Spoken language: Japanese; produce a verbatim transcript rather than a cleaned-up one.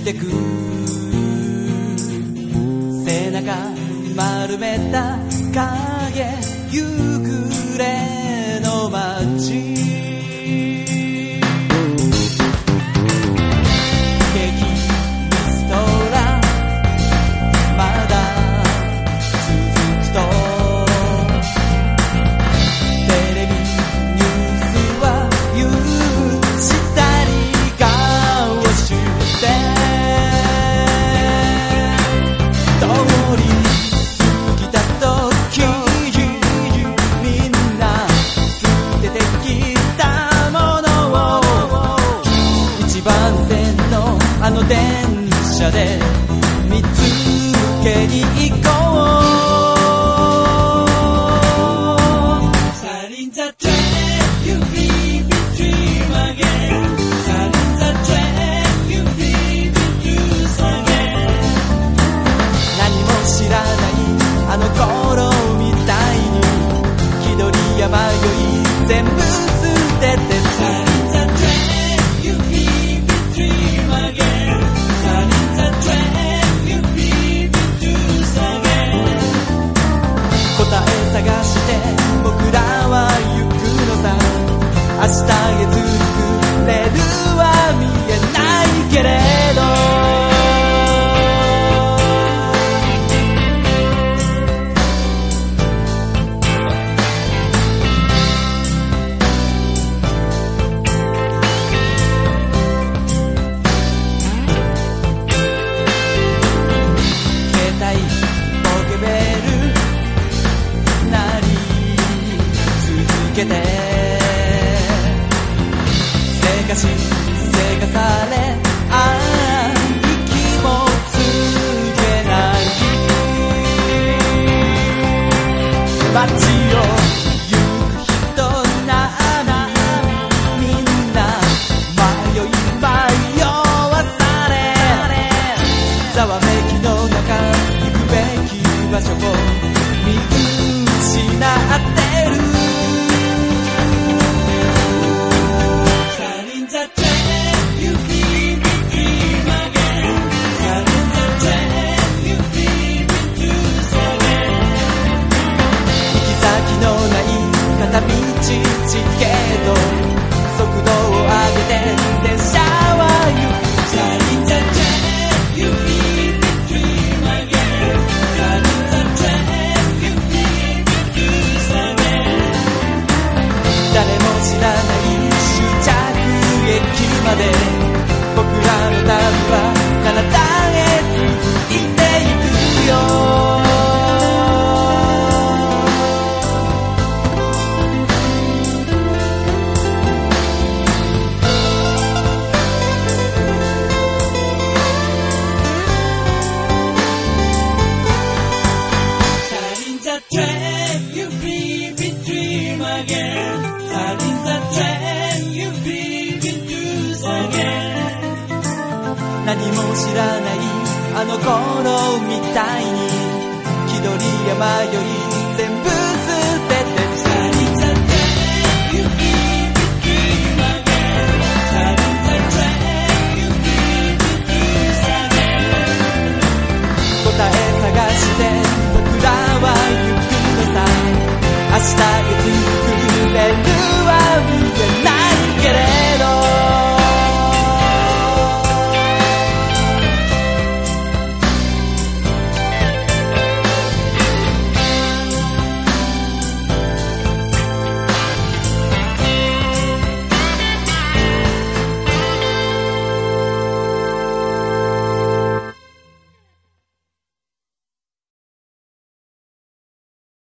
てく背中丸めた影夕暮れの街あの電車で見つけに行こう Starting the train, you feel me dream again Starting the train, you feel me choose again 何も知らないあの頃みたいに気取りや迷い全部捨てて Starting the train, you feel me dream again答え探して僕らは行くのさ明日へ続くレールは見えないけれど携帯ポケベルけてせかしせかされああ息もつけない街を行く人なみんな迷い迷わされざわめきの中行くべき場所を見失ってる片道チケット速度を上げて電車は行く Starting the train, you feel me dream again Starting the train, you feel me choose again 誰も知らない終着駅まで僕らの旅は彼方へ続いていくよTrain, you feel me dream again Starting the train, you feel me choose again 何も知らないあの頃みたいに気取りや迷い全部捨てて Starting the train, you feel me dream again Starting the train, you feel me choose again 答え探して僕らは行く明日